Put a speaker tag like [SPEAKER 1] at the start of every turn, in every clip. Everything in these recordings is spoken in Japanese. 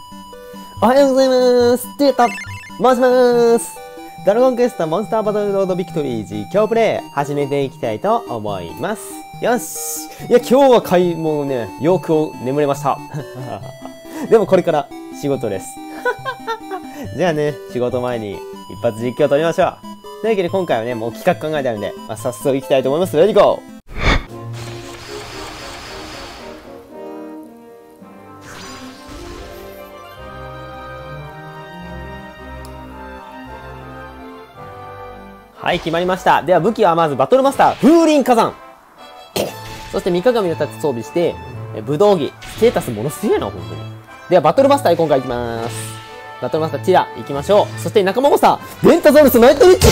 [SPEAKER 1] おはようございます。テータ、申します。ドラゴンクエストモンスターバトルロードビクトリー実況プレイ始めていきたいと思います。よし。いや、今日は買い物ね、よく眠れました。でもこれから仕事です。じゃあね、仕事前に一発実況を撮りましょう。というわけで今回はね、もう企画考えてあるんで、早速行きたいと思います。レディゴー。はい、決まりました。では武器はまずバトルマスター、風林火山。そして三鏡の立つ装備して、武道着。ステータスものすげえな、ほんとに。ではバトルマスター今回行きまーす。バトルマスターティラ行きましょう。そして仲間モンスター、デンタザウルスナイトリッチ。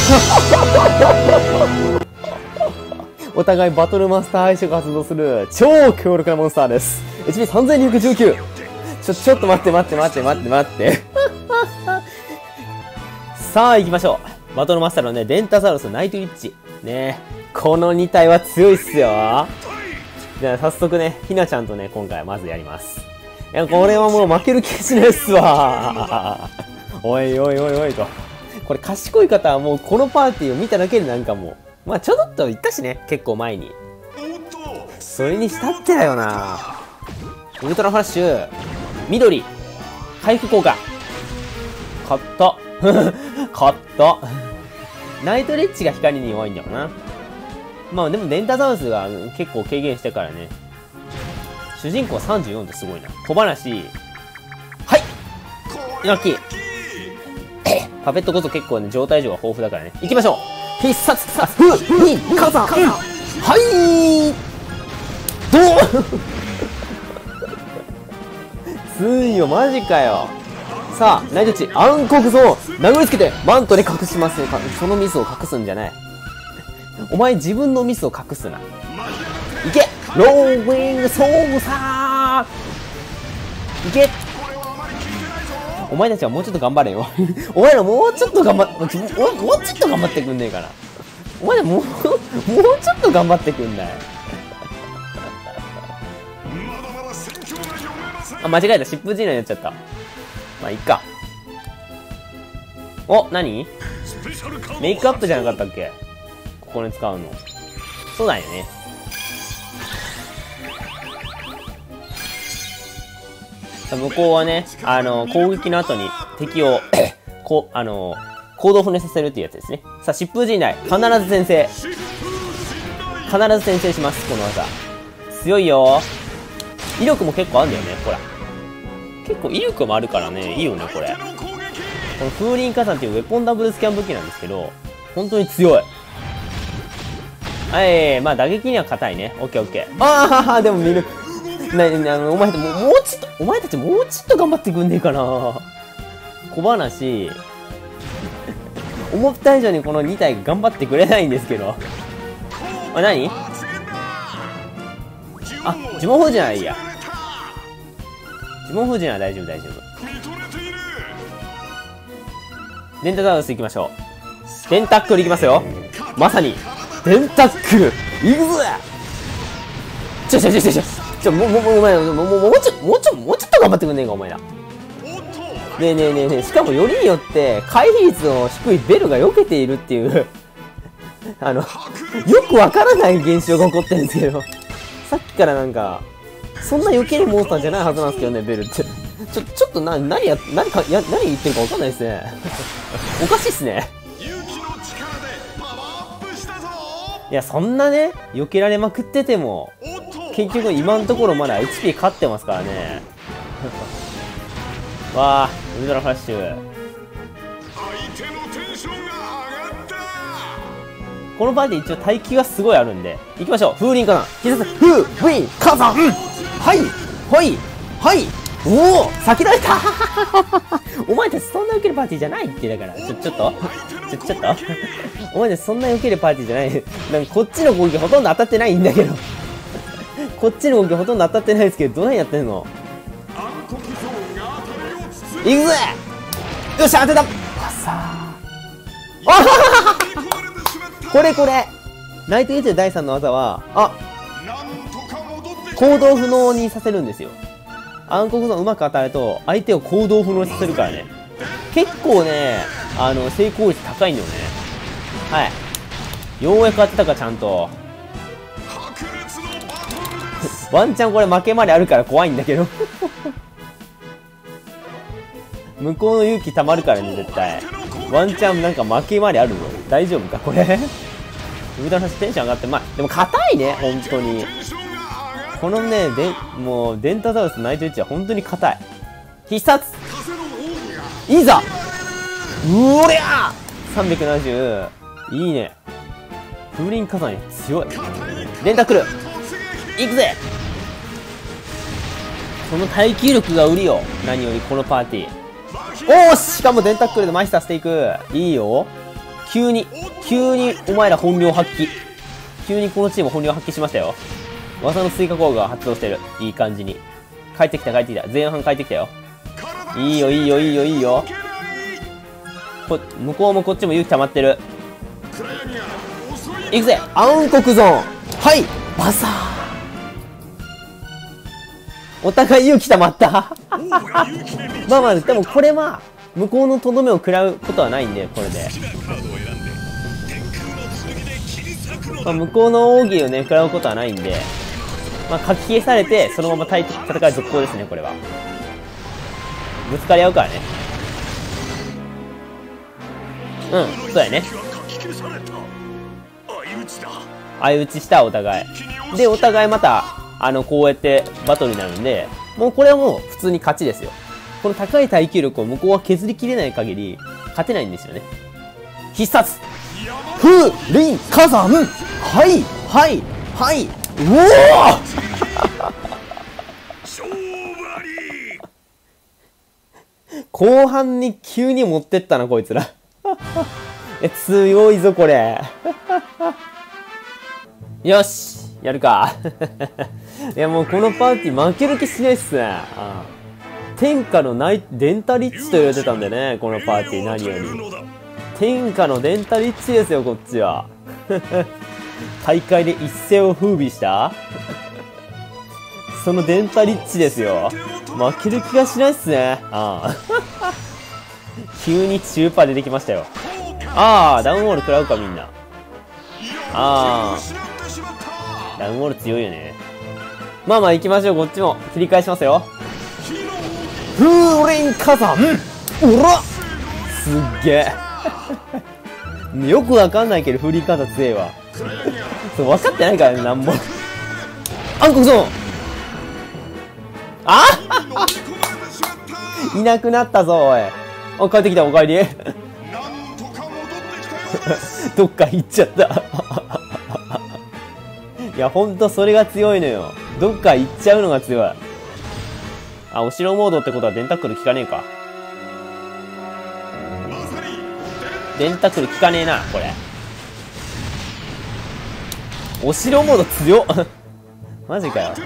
[SPEAKER 1] お互いバトルマスター相性が発動する超強力なモンスターです。HP3219。ちょっと待って。さあ行きましょう。バトルマスターのね、デンタザウルス、ナイトリッチ。ねこの2体は強いっすよ。じゃあ早速ね、ひなちゃんとね、今回はまずやります。いや、これはもう負ける気しないっすわ。おいと。これ賢い方はもうこのパーティーを見ただけでなんかもう、まあちょっと言ったしね、結構前に。それにしたってだよな。ウルトラフラッシュ、緑、回復効果。買った。ナイトレッチが光に弱いんだよな。まあでもデンタザウルスが結構軽減してからね。主人公34ってすごいな。小話。はいラッキー。パペットこそ結構ね、状態上が豊富だからね。行きましょう。必殺火山。はいどうついよ、マジかよ。さあ、ナイトッチ、暗黒ゾーン、殴りつけて、マントで隠しますよ。そのミスを隠すんじゃない。お前自分のミスを隠すな。いけローウィングソーグサーいけお前たちはもうちょっと頑張れよ。お前らもうちょっと頑張ってくんねえかな。お前らもうちょっと頑張ってくんない。あ、間違えた。疾風陣内になっちゃった。まあ、いっか。お、何メイクアップじゃなかったっけここに使うの。そうだよね。向こうはね、攻撃の後に敵を、行動不能させるっていうやつですね。さあ、疾風陣内。必ず先制します、この技。強いよ。威力も結構あるんだよね、ほら。結構威力もあるからね、いいよね、これ。この風林火山っていうウェポンダブルスキャン武器なんですけど、本当に強い。はい、まあ打撃には硬いね。オッケー。ああ、でも見る。お前たちもうちょっと頑張ってくんねえかな。小話。思った以上にこの2体頑張ってくれないんですけど。あ、何？あ、呪文封じゃないや。呪文封じなら大丈夫。デンタザウルス行きましょう。デンタックル行きますよ。まさにデンタックル行くぞ。もうちょっと頑張ってくんねえかお前ら。ねえ。しかもよりによって回避率の低いベルが避けているっていうよくわからない現象が起こってるんですけど、さっきからなんかそんな避けるモンスターじゃないはずなんですけどね、ベルって。ちょっと何言ってるかわかんないですね。おかしいっすね。いや、そんなね、避けられまくってても、結局今のところまだ HP 勝ってますからね。わあ、ウルトラフラッシュ。このパーティー一応耐久がすごいあるんで、行きましょう。風林火山。風林火山。はいおお先られた。お前たちそんな受けるパーティーじゃないってだから。ちょっとお前たちそんな受けるパーティーじゃない。なんかこっちの攻撃ほとんど当たってないんだけど。こっちの攻撃ほとんど当たってないですけど、どないやってんの。行くぜ。よっしゃ、当てた。これナイトエイト第3の技は行動不能にさせるんですよ。 暗黒ゾーンうまく当たると、相手を行動不能にさせるからね。結構ね、成功率高いんだよね。はい。ようやく当てたか、ちゃんと。ワンチャンこれ負けまであるから怖いんだけど。向こうの勇気たまるからね、絶対。ワンチャンなんか負けまであるぞ。大丈夫かこれ。ウルトラテンション上がって、まあ、でも硬いね、本当に。このね、もう、デンタサウルスナイトウィッチは本当に硬い。必殺いざうおりゃー !370。いいね。風林火山強い。デンタクルいくぜ。この耐久力が売りよ。何よりこのパーティー。おーしかもデンタックルでマイスターしていく。いいよ。急にお前ら本領発揮。急にこのチーム本領発揮しましたよ。技の追加効果が発動してる。いい感じに。帰ってきた。前半帰ってきたよ。いいよ。向こうもこっちも勇気溜まってる。いくぜ暗黒ゾーン。はいバサー。お互い勇気溜まった。まあでもこれは向こうのとどめを食らうことはないんで、これで。まあ、向こうの奥義をね、食らうことはないんで、まあ、かき消されて、そのまま戦い続行ですね、これは。ぶつかり合うからね。うん、そうやね。相打ちしたお互い。で、お互いまた、こうやってバトルになるんで、もうこれはもう普通に勝ちですよ。この高い耐久力を向こうは削りきれない限り、勝てないんですよね。必殺風林火山はい、うお後半に急に持ってったな、こいつら。強いぞ、これ。よしやるか。いや、もうこのパーティー負ける気しないっすね。天下のデンタリッチと言われてたんでね、このパーティー何より。天下のデンタリッチですよ、こっちは。大会で一世を風靡したそのデンタリッチですよ。負ける気がしないっすね。急に中パ出てきましたよ。ダウンウォール食らうか、みんな。ダウンウォール強いよね。まあ行きましょう、こっちも。切り返しますよ。風林火山おらすっげえ。よくわかんないけど、風林火山強いわ。そう、分かってないからね、なんも。暗黒ゾーンいなくなったぞ、おい。帰ってきた、お帰り。どっか行っちゃった。いや、ほんとそれが強いのよ。どっか行っちゃうのが強い。お城モードってことはデンタックル効かねえか。デンタックル効かねえな、これ。お城モード強っ。マジかよ。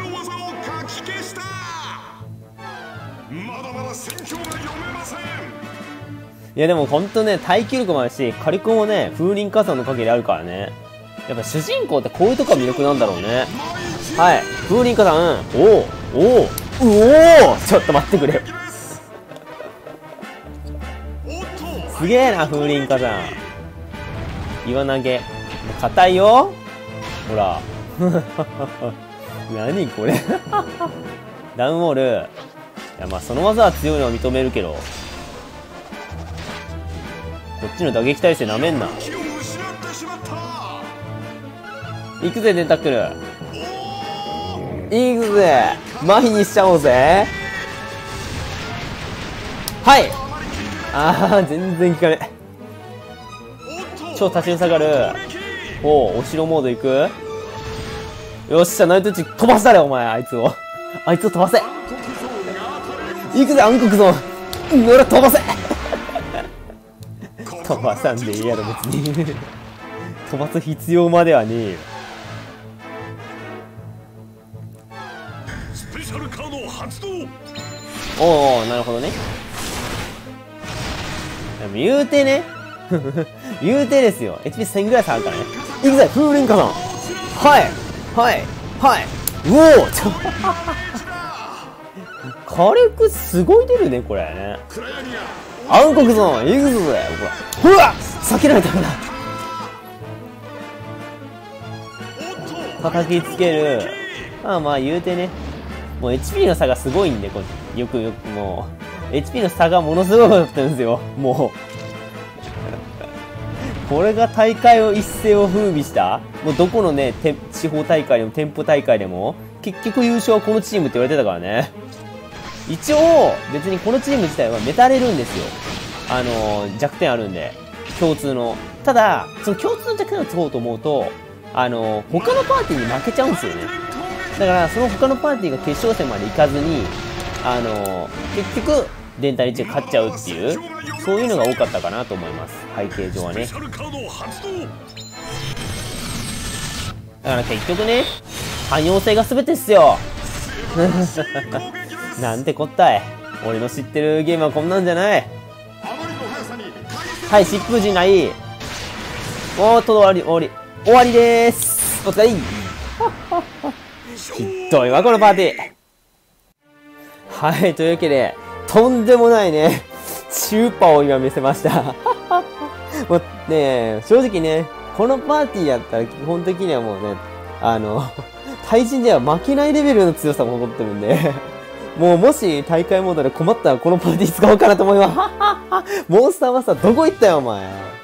[SPEAKER 1] いやでもほんとね、耐久力もあるし、火力もね、風林火山の限りあるからね。やっぱ主人公ってこういうとこが魅力なんだろうね。はい。風林火山。おおちょっと待ってくれよ。すげえな、風林火山。岩投げ。硬いよ。ほら。何これ。ダウンウォール。いや、まあその技は強いのは認めるけど。こっちの打撃耐性なめんな。行くぜ、デンタックル。行くぜ。麻痺にしちゃおうぜ。はい。全然効かねえ。超立ちふさがる。お城モード行く。よっしゃ、ナイトウィッチ飛ばしたれ、お前、あいつを飛ばせ。行くぜ、暗黒ゾーン。俺飛ばせ。飛ばさんでいいやろ、別に。飛ばす必要まではねえよ。スペシャルカード発動。なるほどね。でも言うてね。言うてですよ。HP1000 ぐらい下がるからね。いくぜ、風林火山。はい。うお火力すごい出るね、これね。暗黒ゾーン、行くぞ、ほら。うわ避けられたかな。叩きつける。まあ言うてね。もう HP の差がすごいんで、よくもう。HP の差がものすごかったんですよ。もう。これが大会を一世を風靡した。もうどこのね、地方大会でも店舗大会でも、結局優勝はこのチームって言われてたからね。一応、別にこのチーム自体はメタれるんですよ。弱点あるんで。共通の。ただ、その共通の弱点を使おうと思うと、他のパーティーに負けちゃうんですよね。だから、その他のパーティーが決勝戦まで行かずに、結局、電体1が勝っちゃうっていう、そういうのが多かったかなと思います。背景上はね。だから結局ね、汎用性が全てっすよ。なんてこったい。俺の知ってるゲームはこんなんじゃない。はい、疾風陣ない。おーっと、終わりでーす。お疲れ。ひどいわ、このパーティー。はい、というわけで、とんでもないね、チューパーを今見せました。もうね、正直ね、このパーティーやったら基本的にはもうね、対人では負けないレベルの強さも残ってるんで、もし大会モードで困ったらこのパーティー使おうかなと思います。モンスターマスターどこ行ったよ、お前。